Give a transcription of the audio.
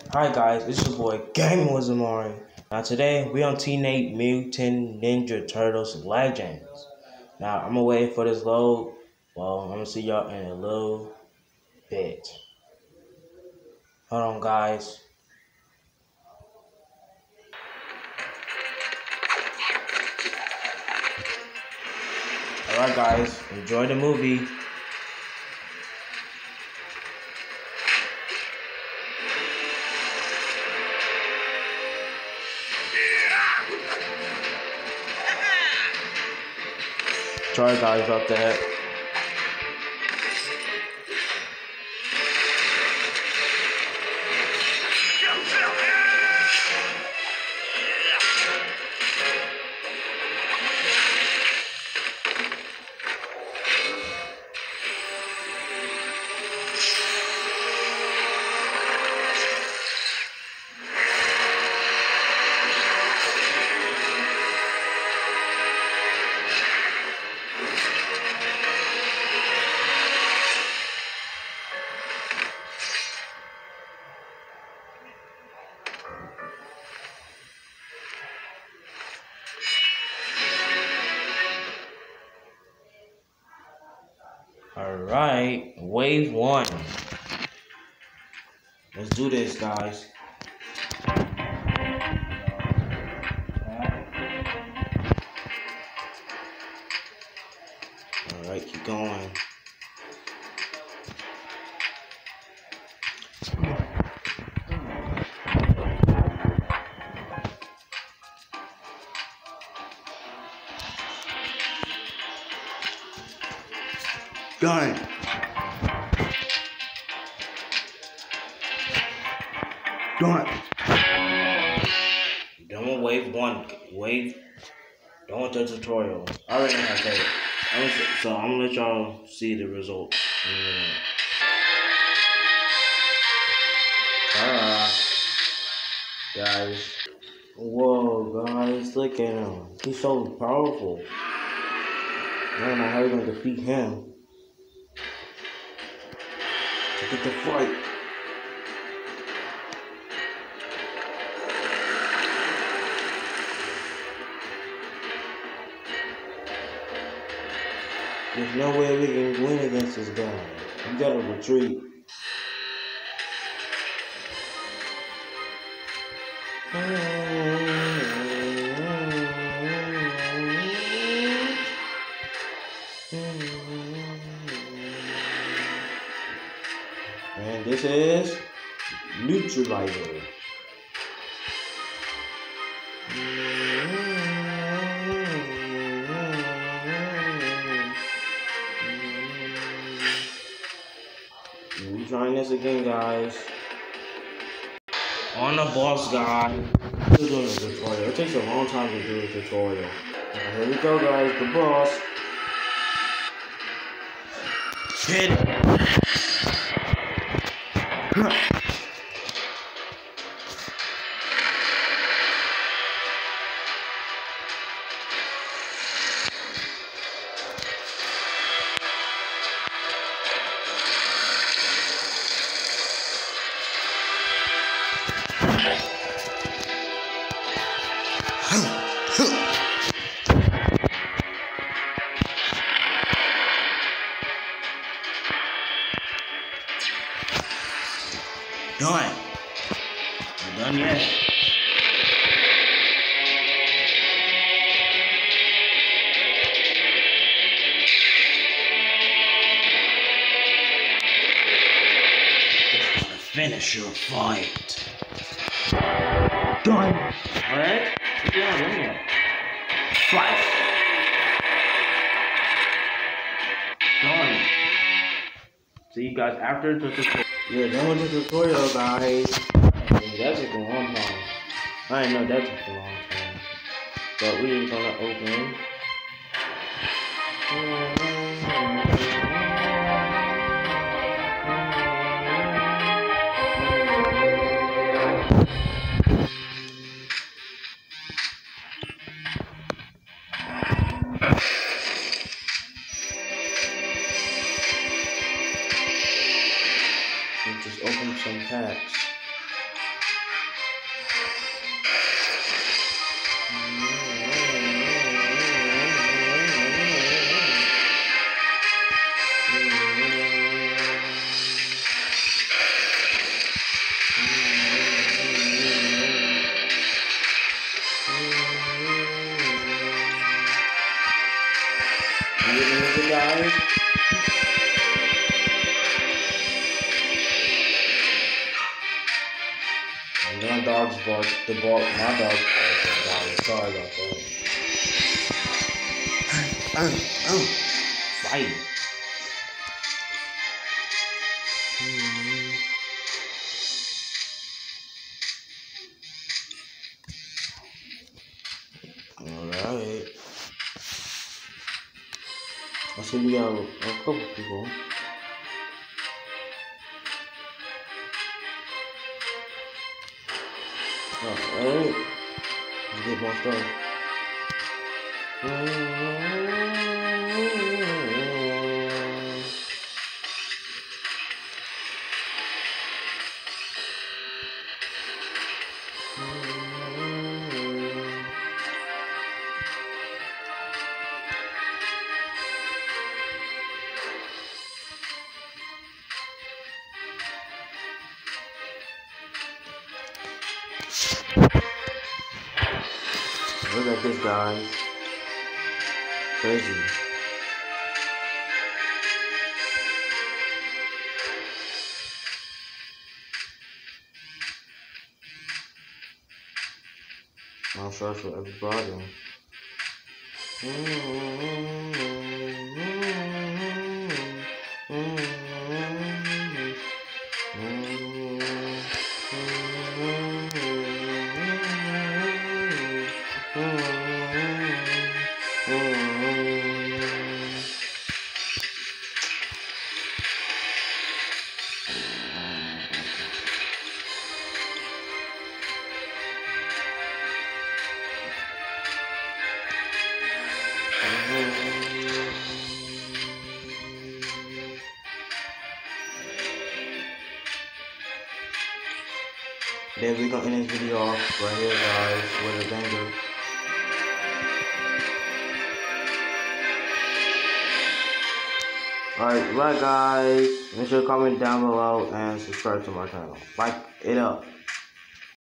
Hi guys, it's your boy Gaming with Zamari. Now today we on Teenage Mutant Ninja Turtles Legends. Now I'm gonna wait for this load. Well, I'm gonna see y'all in a little bit. Hold on guys. Alright guys, enjoy the movie. Sorry guys about that. Alright, wave one. Let's do this guys. Alright, keep going. Done. Done. Done with wave one. Done with the tutorial. I already know how to play it. So I'm gonna let y'all see the result in a minute. Guys. Whoa, guys, look at him. He's so powerful. I don't know how you're gonna defeat him. To get the fight. There's no way we can win against this guy. We gotta retreat. And this is Neutralizer. We're trying this again, guys. On the boss guy. Still doing the tutorial. It takes a long time to do the tutorial. Now, here we go, guys. The boss. Hit it. Done. We're done yet. It's gonna finish your fight. Done. Alright? Yeah, done yet. Fight. Done. See you guys after the tutorial. Yeah, done with the tutorial, guys. That took a long time. I didn't know that took a long time. But we're gonna open. Just open some packs. dog's bark. My dog's barking, guys. Sorry about that. Fight. Alright. I see we got a couple people. Alright. Let's get more stuff. Look at this, guys. Crazy. I'm sure for everybody. Then we're gonna end this video off right here, guys, with a banger. Alright, guys. Make sure to comment down below and subscribe to my channel. Like it up.